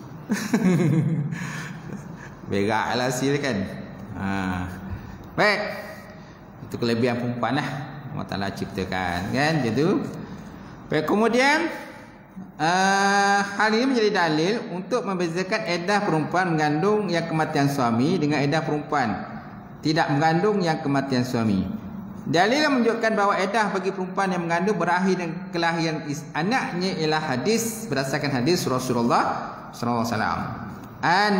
Beraklah hasil kan. Ha. Baik. Itu kelebihan perempuan lah Allah Ta'ala ciptakan kan, gitu. Baik, kemudian uh, hal ini menjadi dalil untuk membezakan iddah perempuan mengandung yang kematian suami dengan iddah perempuan tidak mengandung yang kematian suami. Dalil yang menunjukkan bahawa iddah bagi perempuan yang mengandung berakhir dengan kelahiran anaknya ialah hadis berdasarkan hadis Rasulullah sallallahu alaihi wasallam an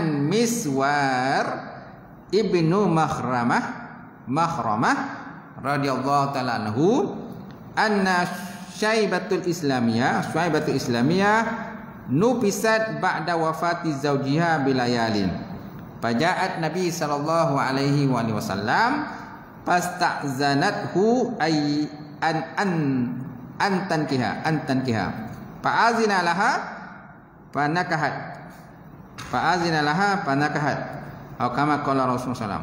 Miswar ibnu Makhramah Makhramah radhiyallahu ta'ala anhu anna Syaibatul Islamiyah Syaibatul Islamiyah nufisat ba'da wafati zawjiha bilayalin. Faja'at Nabi sallallahu alaihi wasallam fasta'zanathu ay an an an tankiha an tankiha fa'azina laha fanakahat fa'azina laha fanakahat atau kama qala Rasulullah sallallahu alaihi wasallam.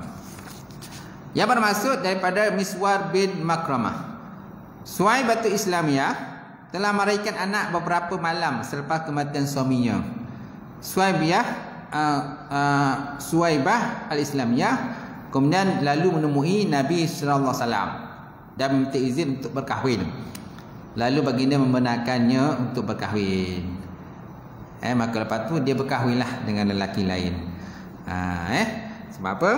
Yang bermaksud daripada Miswar bin Makramah, Suaibatul Islamiyah telah melahirkan anak beberapa malam selepas kematian suaminya. Suaibiyah uh, uh, Suaibah al-Islamiyah kemudian lalu menemui Nabi sallallahu alaihi wasallam dan meminta izin untuk berkahwin. Lalu baginda membenarkannya untuk berkahwin. Eh maka lepas tu dia berkahwinlah dengan lelaki lain. Ha, eh sebab apa?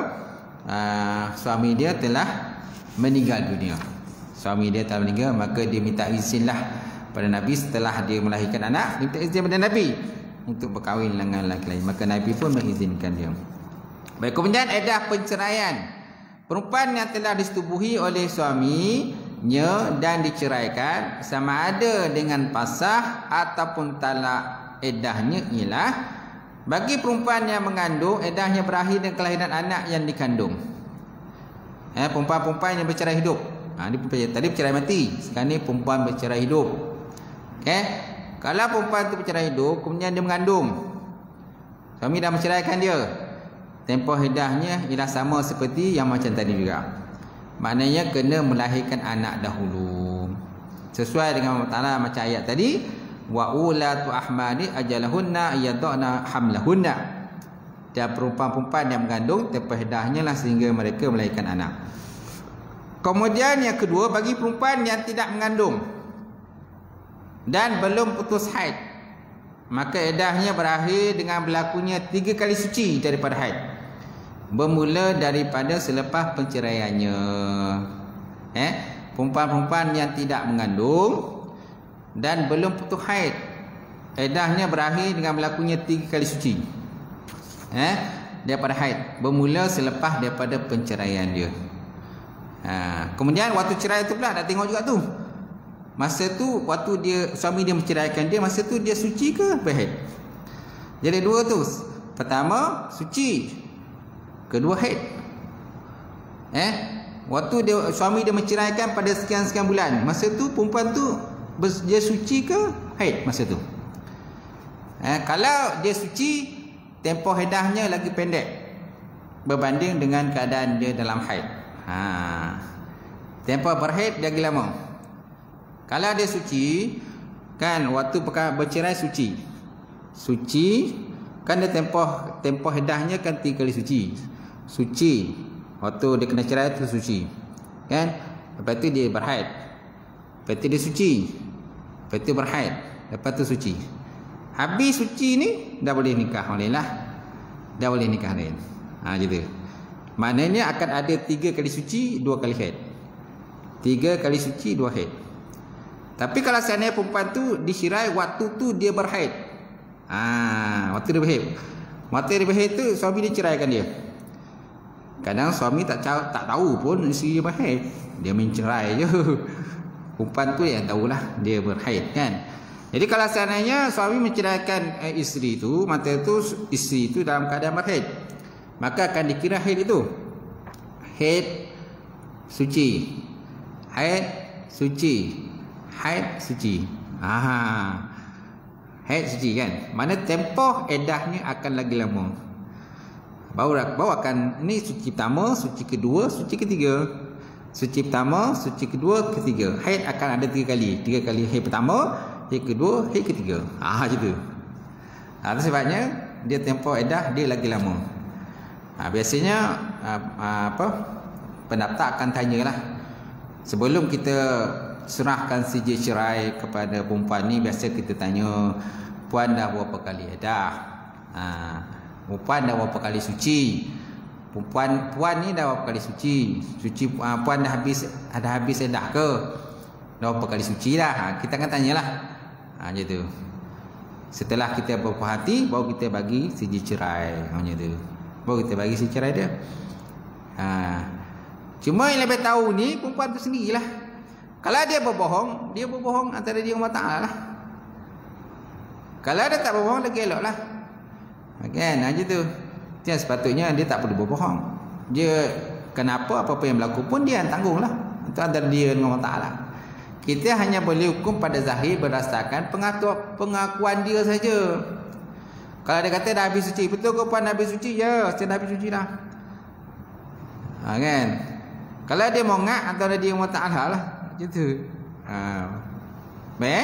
Uh, suami dia telah meninggal dunia. Suami dia telah meninggal, maka dia minta izinlah pada Nabi setelah dia melahirkan anak, minta izin pada Nabi untuk berkahwin dengan lelaki lain. Maka Nabi pun mengizinkan dia. Baik, kemudian iddah penceraian. Perempuan yang telah disetubuhi oleh suaminya dan diceraikan sama ada dengan pasah ataupun talak, iddahnya ialah bagi perempuan yang mengandung, iddahnya berakhir dengan kelahiran anak yang dikandung. Eh, perempuan-perempuan yang bercerai hidup. Ha, ini tadi bercerai mati, sekarang ni perempuan bercerai hidup. Okay? Kalau perempuan tu bercerai hidup, kemudian dia mengandung, suami dah menceraikan dia, tempoh iddahnya ialah sama seperti yang macam tadi juga. Maknanya kena melahirkan anak dahulu. Sesuai dengan Allah Ta'ala macam ayat tadi, wa ulatu ahmadi ajalahunna yadana hamlahunna. Dan perempuan-perempuan yang mengandung tempoh iddahnya lah sehingga mereka melahirkan anak. Kemudian yang kedua, bagi perempuan yang tidak mengandung dan belum putus haid, maka eddahnya berakhir dengan berlakunya tiga kali suci daripada haid, bermula daripada selepas penceraiannya. Eh, perempuan-perempuan yang tidak mengandung dan belum putus haid, eddahnya berakhir dengan berlakunya tiga kali suci eh, daripada haid, bermula selepas daripada penceraian dia. Ha, kemudian waktu cerai tu pula nak tengok juga tu. Masa tu waktu dia suami dia menceraikan dia, masa tu dia suci ke berhaid? Jadi dua tu. Pertama suci, kedua haid. Eh, waktu dia suami dia menceraikan pada sekian-sekian bulan, masa tu perempuan tu dia suci ke haid masa tu? Eh, kalau dia suci, tempoh haidahnya lagi pendek berbanding dengan keadaan dia dalam haid. Ha. Tempoh berhaid dia lagi lama. Kalau dia suci, kan waktu bercerai suci. Suci kan dia tempoh tempoh haidahnya kan tiga kali suci. Suci waktu dia kena cerai tu suci. Kan? Lepas tu dia berhaid. Lepas tu dia suci. Lepas tu berhaid. Lepas tu suci. Habis suci ni dah boleh nikah boleh lah. Dah boleh nikah lain. Ha gitu. Maknanya akan ada tiga kali suci, dua kali haid. Tiga kali suci, dua haid. Tapi kalau seandainya perempuan tu disirai waktu tu dia berhaid. Ah, waktu dia berhaid. Waktu dia berhaid tu suami dia ceraikan dia. Kadang suami tak tak tahu pun isteri dia berhaid. Dia mencerai je. Perempuan tu yang tahulah dia berhaid kan. Jadi kalau seandainya suami menceraikan eh, isteri tu, maka tu isteri tu dalam keadaan berhaid, maka akan dikira haid itu. Haid suci. Haid suci. Haid suci. Ah. Haid suci kan. Mana tempoh eddahnya akan lagi lama. Baru baru akan ni suci pertama, suci kedua, suci ketiga. Suci pertama, suci kedua, ketiga. Haid akan ada tiga kali. Tiga kali haid pertama, haid kedua, haid ketiga. Ah gitu. Ah itu sebabnya dia tempoh eddah dia lagi lama. Ah biasanya ah, ah, apa? Pendaftar akan tanyalah. Sebelum kita serahkan sijil cerai kepada perempuan ni, biasa kita tanya, puan dah berapa kali eddah? Ah, perempuan dah berapa kali suci? Perempuan puan ni dah berapa kali suci? Suci uh, puan dah habis ada habis eddah ke? Dah berapa kali suci dah? Ha, kita akan tanyalah. Ha gitu. Setelah kita berpuas hati, baru kita bagi sijil cerai macam tu. Baru kita bagi sijil cerai dia. Ha. Cuma yang lebih tahu ni perempuan tu sendirilah. Kalau dia berbohong, dia berbohong antara dia dengan Allah Taala lah. Kalau dia tak berbohong, lagi elok lah. Kan? Macam tu. Yang sepatutnya dia tak perlu berbohong. Dia kenapa apa-apa yang berlaku pun dia yang tanggung lah. Itu antara dia dengan Allah Taala. Kita hanya boleh hukum pada zahir berdasarkan pengakuan, pengakuan dia saja. Kalau dia kata dah habis suci, betul ke puan dah habis suci? Ya, saya dah habis suci dah. Ha, kan? Kalau dia mau ngak antara dia dengan Allah Taala lah. Gitu. Ha. Baik.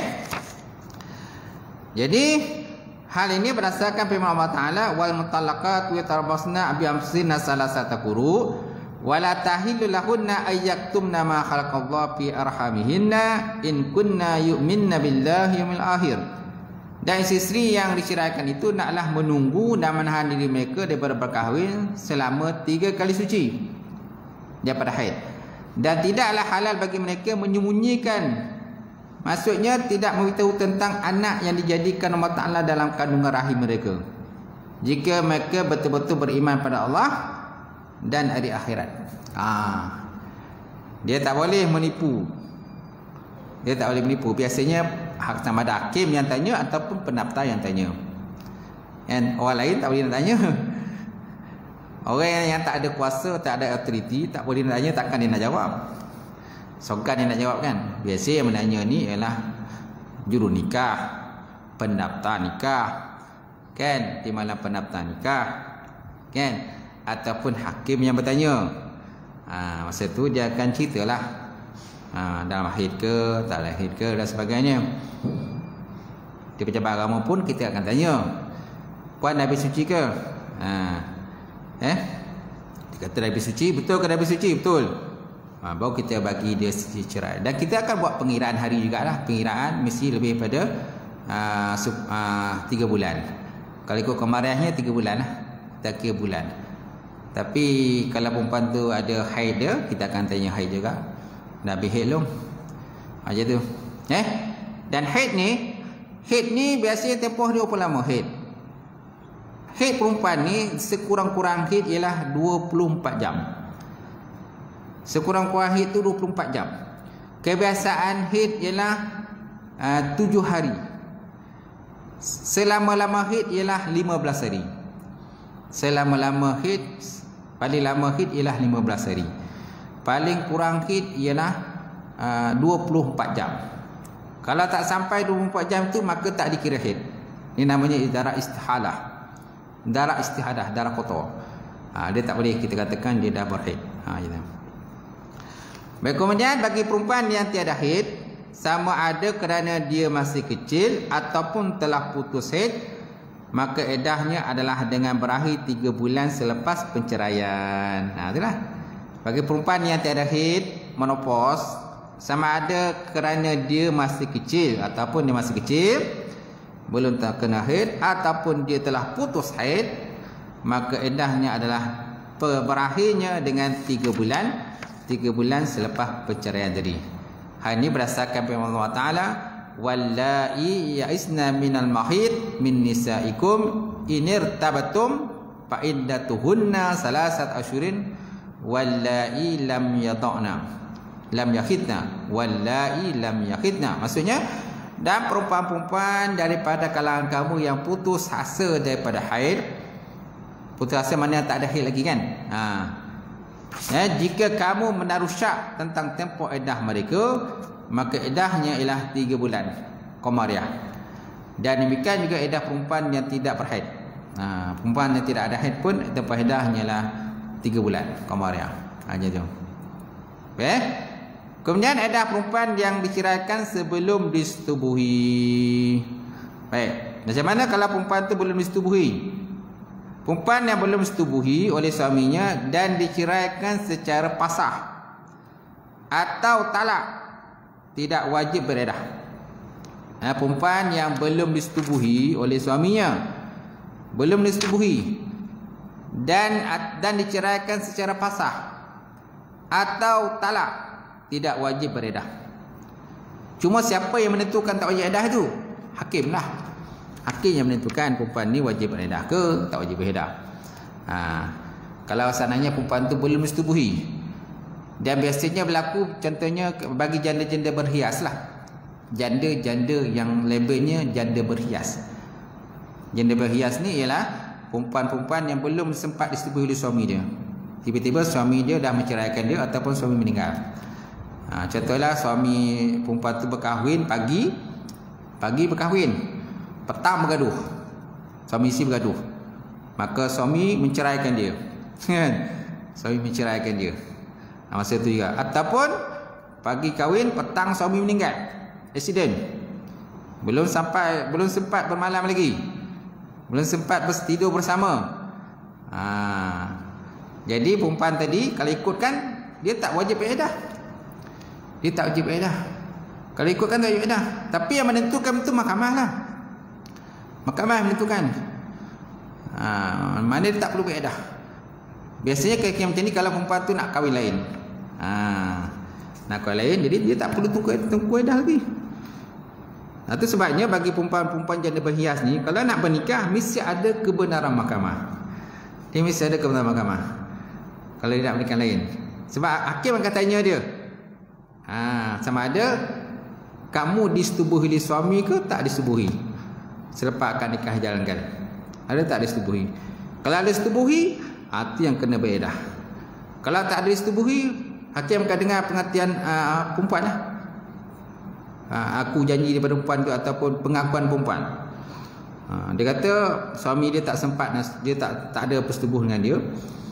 Jadi hal ini berdasarkan firman Allah Taala, wal mutallaqat yatarabbasna bi amsina salasata quru wa la tahillu lahunna ay yaktumna ma khalaqallahu fi arhamihinna in kunna yu'minna billahi yawmil akhir. Dan isteri yang diceraikan itu naklah menunggu dan menahan diri mereka daripada berkahwin selama tiga kali suci daripada haid. Dan tidaklah halal bagi mereka menyembunyikan, maksudnya tidak memberitahu tentang anak yang dijadikan Allah Ta'ala dalam kandungan rahim mereka, jika mereka betul-betul beriman pada Allah dan hari akhirat. Ah, dia tak boleh menipu. Dia tak boleh menipu. Biasanya hak sama ada hakim yang tanya ataupun pendaftar yang tanya. Dan orang lain tak boleh nak tanya. Orang yang tak ada kuasa, tak ada authority, tak boleh nak tanya, takkan dia nak jawab. Sokan dia nak jawab kan. Biasa yang menanya ni ialah juru nikah, pendaftar nikah, kan, timbalan pendaftar nikah, kan, ataupun hakim yang bertanya. Ha, masa tu dia akan ceritalah, ha, dalam haid ke, tak lahir ke dan sebagainya. Di pejabat agama pun kita akan tanya, puan dah habis suci ke? Ha, eh, dia kata dah habis suci, betul ke dah habis suci? Betul. Ha, baru kita bagi dia cerai. Dan kita akan buat pengiraan hari jugalah. Pengiraan mesti lebih pada uh, uh, tiga bulan. Kalau ikut komariahnya tiga bulan lah. Tak kira bulan. Tapi kalau perempuan tu ada haid dia, kita akan tanya haid juga. Dah habis haid belum? Macam tu. Eh? Dan haid ni, haid ni biasanya tempoh dia berapa lama haid? Haid perempuan ni sekurang-kurang haid ialah dua puluh empat jam. Sekurang-kurang haid tu dua puluh empat jam. Kebiasaan haid ialah uh, tujuh hari. Selama-lama haid ialah lima belas hari. Selama-lama haid, paling lama haid ialah lima belas hari. Paling kurang haid ialah uh, dua puluh empat jam. Kalau tak sampai dua puluh empat jam tu, maka tak dikira haid. Ini namanya darah istihadah. Darah istihadah, darah kotor. Ha, dia tak boleh kita katakan dia dah berhaid. Ha, gitu. Baik, kemudian bagi perempuan yang tiada haid, sama ada kerana dia masih kecil ataupun telah putus haid, maka eddahnya adalah dengan berakhir tiga bulan selepas penceraian. Ha, itulah. Bagi perempuan yang tiada haid, menopause, sama ada kerana dia masih kecil ataupun dia masih kecil, belum terkena haid, ataupun dia telah putus haid, maka eddahnya adalah berakhirnya dengan tiga bulan, tiga bulan selepas perceraian tadi. Hal ini berdasarkan firman Allah Taala, "Wallai ya'isna minal mahid min nisaikum inirtabatum fa iddatuhunna salasat asyurin wallai lam yad'na lam yakhidna wallai lam yakhidna." Maksudnya, dan perempuan-perempuan daripada kalangan kamu yang putus asa daripada haid. Putus asa mana tak ada haid lagi kan? Ha. Ya, jika kamu menaruh syak tentang tempoh iddah mereka, maka iddahnya ialah tiga bulan komariah. Dan demikian juga iddah perempuan yang tidak berhaid. Ha, perempuan yang tidak ada haid pun tempoh iddahnya ialah tiga bulan komariah. Ha, jadi. Okey. Kemudian iddah perempuan yang diceraikan sebelum disetubuhi. Baik, macam mana kalau perempuan tu belum disetubuhi? Perempuan yang belum disetubuhi oleh suaminya dan diceraikan secara pasah atau talak, tidak wajib beriddah. Ha, perempuan yang belum disetubuhi oleh suaminya, belum disetubuhi dan dan diceraikan secara pasah atau talak, tidak wajib beriddah. Cuma siapa yang menentukan tak wajib iddah tu? Hakim lah. Hakim yang menentukan perempuan ni wajib beriddah ke tak wajib beriddah. Ha, kalau seandainya perempuan tu belum disetubuhi, dan biasanya berlaku contohnya bagi janda-janda berhias lah. Janda-janda yang labelnya janda berhias. Janda berhias ni ialah perempuan-perempuan yang belum sempat disetubuhi oleh suami dia. Tiba-tiba suami dia dah menceraikan dia ataupun suami meninggal. Ha, contohlah suami perempuan tu berkahwin pagi, pagi berkahwin, petang bergaduh, suami isteri bergaduh, maka suami menceraikan dia. Suami menceraikan dia. Ha, masa tu juga. Ataupun pagi kahwin, petang suami meninggal, accident, belum sampai, belum sempat bermalam lagi, belum sempat bertidur bersama. Ha, jadi perempuan tadi kalau ikutkan dia tak wajib iddah. Dia tak wajib iddah. Kalau ikutkan tak wajib iddah. Tapi yang menentukan itu mahkamah lah. Mahkamah yang menentukan. Ha, mana dia tak perlu beriddah. Biasanya kayak macam ni kalau perempuan tu nak kahwin lain. Ha, nak kahwin lain, jadi dia tak perlu tunggu tunggu iddah lagi. Itu sebabnya bagi perempuan-perempuan janda berhias ni, kalau nak bernikah mesti ada kebenaran mahkamah. Dia mesti ada kebenaran mahkamah. Kalau dia nak menikah lain. Sebab hakim akan tanya dia, ha, sama ada kamu disetubuhi oleh suami ke tak disetubuhi selepas akad nikah jalankan. Ada tak disetubuhi? Kalau ada disetubuhi, itu yang kena beriddah. Kalau tak ada disetubuhi, hakim akan dengar pengertian uh, perempuan lah. Uh, aku janji daripada perempuan tu ataupun pengakuan perempuan. Uh, dia kata suami dia tak sempat, dia tak tak ada persetubuh dengan dia.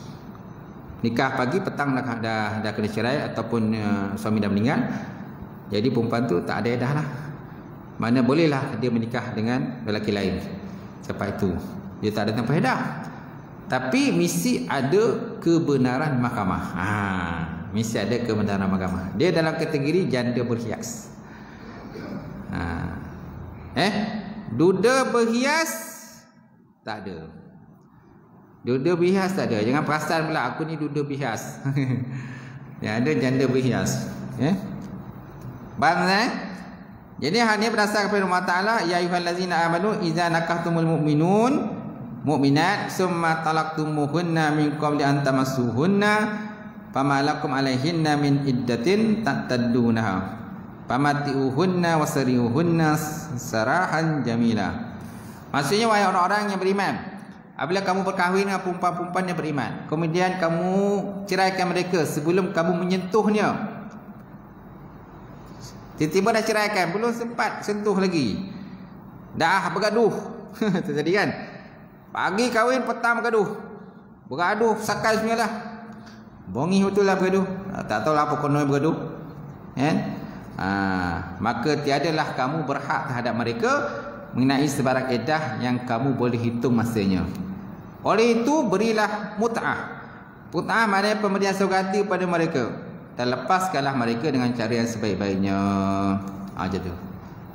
Nikah pagi, petang dah dah, dah kena cerai ataupun uh, suami dah meninggal. Jadi perempuan tu tak ada iddah lah. Mana bolehlah dia menikah dengan lelaki lain. Selepas itu dia tak ada tempoh iddah. Tapi mesti ada kebenaran mahkamah. Ha, mesti ada kebenaran mahkamah. Dia dalam kategori janda berhias. Ha. Eh? Duda berhias tak ada. Duda berhias tak ada. Jangan perasan pula aku ni duda berhias. Yang ada janda berhias. Ya. Faham tak? Jadi hal ni berdasar kepada Allah Taala, ya ayyuhallazina amanu idza nakahtumul mu'minun mu'minat summa talaqtumuhunna min qabli an tamassuhunna fama lakum alaihinna min iddatin ta'taddunaha famati'uhunna wasrihuhunna sarahan jamila. Maksudnya wahai orang-orang yang beriman, apabila kamu berkahwin dengan perempuan-perempuan yang beriman, kemudian kamu ceraikan mereka sebelum kamu menyentuhnya, tiba-tiba dah ceraikan, belum sempat sentuh lagi, dah bergaduh. Terjadi kan? Pagi kahwin, petang bergaduh, bergaduh sakal semualah, bongi betul lah bergaduh, tak tahu lah apa kononnya bergaduh, kan? Ha, maka tiadalah kamu berhak terhadap mereka mengenai sebarang iddah yang kamu boleh hitung masanya. Oleh itu berilah mut'ah. Mut'ah maknanya pemberian saugati kepada mereka dan lepaskanlah mereka dengan cara yang sebaik-baiknya. Ah, jadi tu.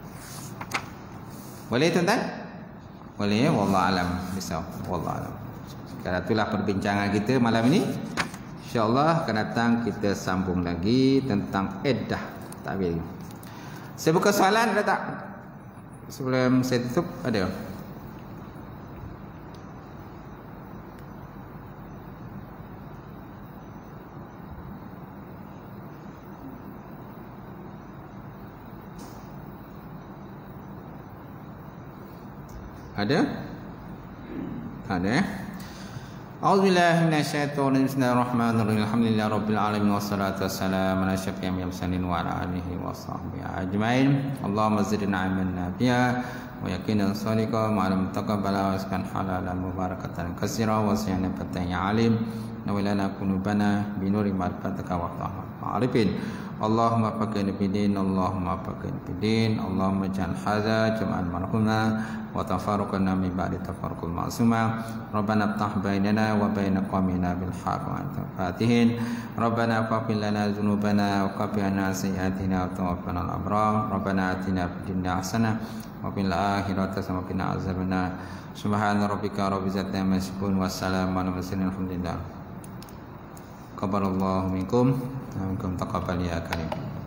Boleh tuan-tuan? Boleh ya? Wallahu alam. Bismillah. Wallahu alam. Sekarang itulah perbincangan kita malam ini. InsyaAllah akan datang kita sambung lagi tentang iddah. Tak habis lagi. Saya buka soalan ada tak? Sebelum saya tutup ada. Ada? Ada eh? A'udzubillahi minasyaitonir rajim. Bismillahirrahmanirrahim. Alhamdulillahirabbil alamin wassalatu wassalamu ala asyrafil mursalin wa ala alihi washabbihi ajmain. Allahumma zidna ilman nafi'a wa yaqinan shadiqan wa alam taqabbala wa askan halalan mubarakatan katsira wa siyana fataya alim wa lana kunubana binuri ma'rifatika wa ta'arifin. Allahumma faqina bidin, Allahumma faqina bidin, Allahumma ij'al hadza jam'an marhuma wa tafarruqana min ba'di tafarruqul ma'suma. Rabbana iftah bainana wa baina qawmina bil haqq wa anta fatihin. Rabbana faghfir lana dzunubana wa kaffir 'anna sayyi'atina wa tawaffana al abrar. Rabbana atina fid dunya hasanah wa fil akhirati hasanah wa qina azabannar. Subhana rabbika rabbil izzati amma yasifun wa salamun alal mursalin alhamdulillah. Qabalallahu minkum wa minkum taqabbal ya karim.